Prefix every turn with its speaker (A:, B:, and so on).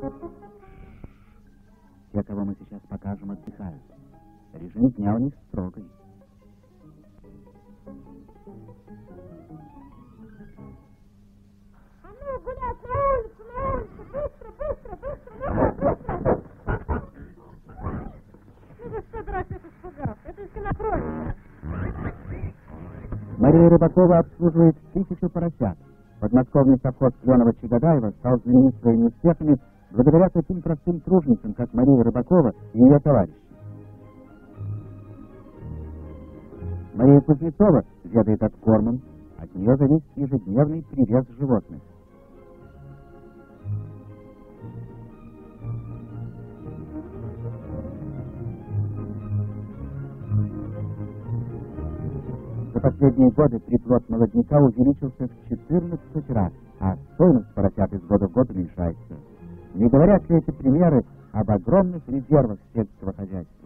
A: Те, кого мы сейчас покажем, отдыхают. Режим дня у них строгий.
B: А ну, гулять на улицу, быстро, быстро, быстро, быстро. Ну вы что, дурак, это испугался? Это если накроется.
A: Мария Рыбакова обслуживает 1000 поросят. Подмосковный совхоз Кленова-Чагадаева стал знаменит своими успехами благодаря таким простым труженицам, как Мария Рыбакова и ее товарищи. Мария Кузнецова ведает откормом, от нее зависит ежедневный привес животных. За последние годы приплод молодняка увеличился в 14 раз, а стоимость поросят из года в год уменьшается. Не говорят ли эти примеры об огромных резервах сельского хозяйства?